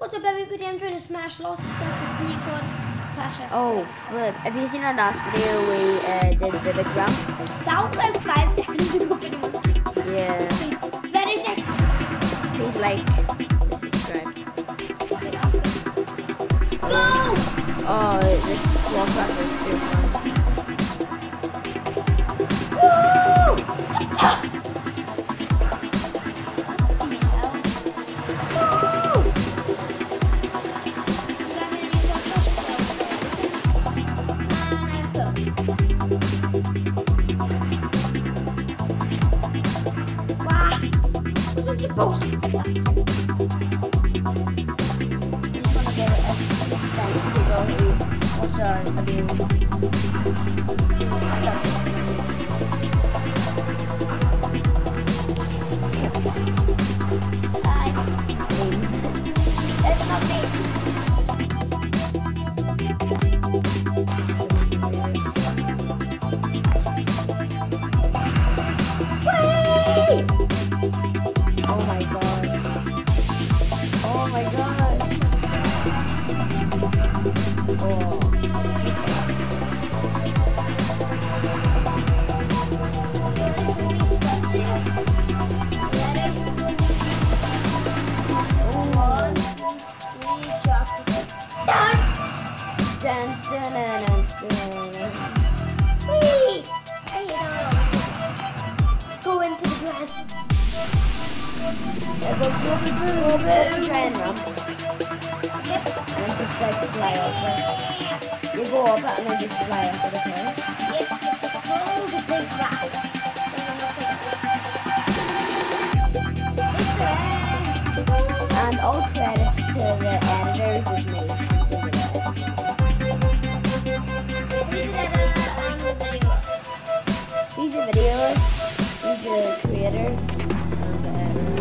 What's up everybody, I'm trying to smash lots of stuff with the Quadcrasher. Oh flip, have you seen our last video we did the big round? That was like 5 seconds ago. Yeah. Very sick. Please like, subscribe. Go! Oh, this Quadcrasher is so fun. Woo! Oh my god. Oh my god. Oh. Dun, dun, dun, dun, dun. Whee! Go into the grass. It goes over and then just like fly over. You go up it and then just fly up it, okay? It's a cold big rock. And all credits to the editors with me. He's a videoist, he's a creator, and the editor.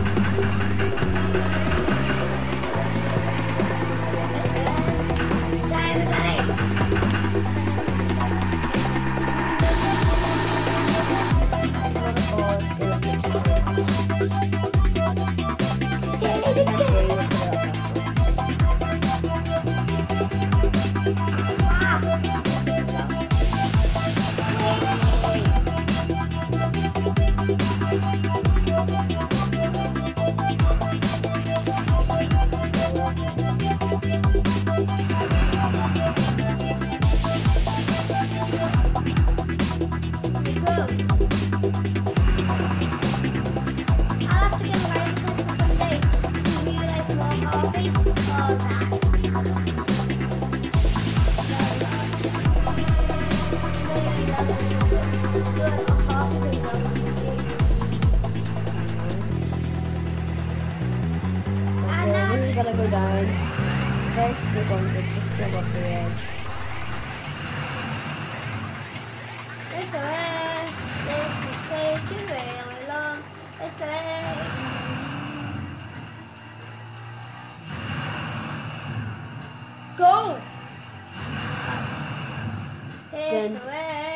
Gotta go down. First we're going to just jump off the edge. It's the way, stay too very long. It's the way. Go! It's the way.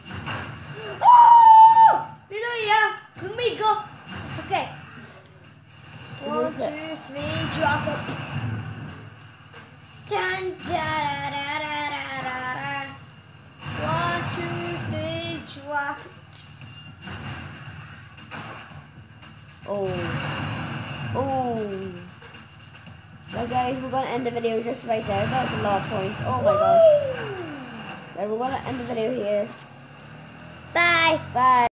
Oh! Hallelujah! Conmigo! Okay. 1, 2, 3, drop it. Dun, da, da, da, da, da, da. 1, 2, 3, drop it. Oh. Oh. Well guys, we're gonna end the video just right there. That's a lot of points. Oh my god. Right, we're gonna end the video here. Bye. Bye.